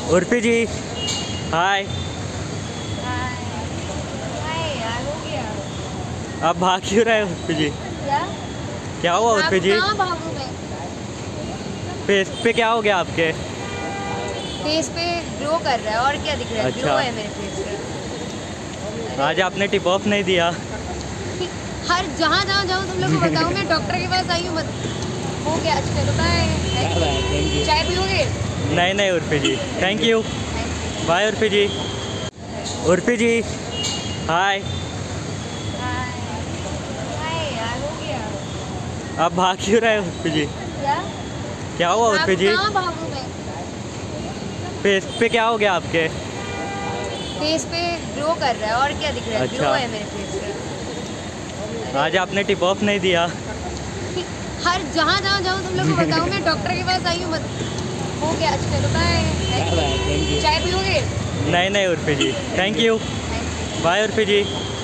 Urfi ji hi. यार हो गया। आप भाग क्यों रहे हो उर्फी जी? क्या हुआ उर्फी जी? कहाँ भागूं मैं? फेस पे क्या हो गया आपके? फेस पे ग्लो कर रहा है और क्या दिख रहा है? अच्छा। ग्लो है मेरे फेस पे। आज आपने टिप ऑफ नहीं दिया। हर जहाँ जहाँ जाऊँ तुम लोग को बताऊँ मैं डॉक्टर के पास आई हूँ। हो गया। अच्छा चलो बाय। चाय पियोगे? नहीं नहीं Urfi ji thank you. Bye Urfi ji. Urfi ji hi. यार हो गया। आप भाग क्यों रहे हो उर्फी जी? क्या हुआ उर्फी जी? कहाँ भागूं मैं? फेस पे क्या हो गया आपके? फेस पे ग्लो कर रहा है और क्या दिख रहा है? अच्छा। ग्लो है मेरे फेस पे। आज आपने टिप ऑफ नहीं दिया। हर जहाँ जहाँ जाऊँ तुम लोग को बताऊँ मैं डॉक्टर के पास आई हूँ। हो गया। अच्छा चलो बाय। चाय पियोगे? नहीं नहीं Urfi ji thank you. Bye Urfi ji.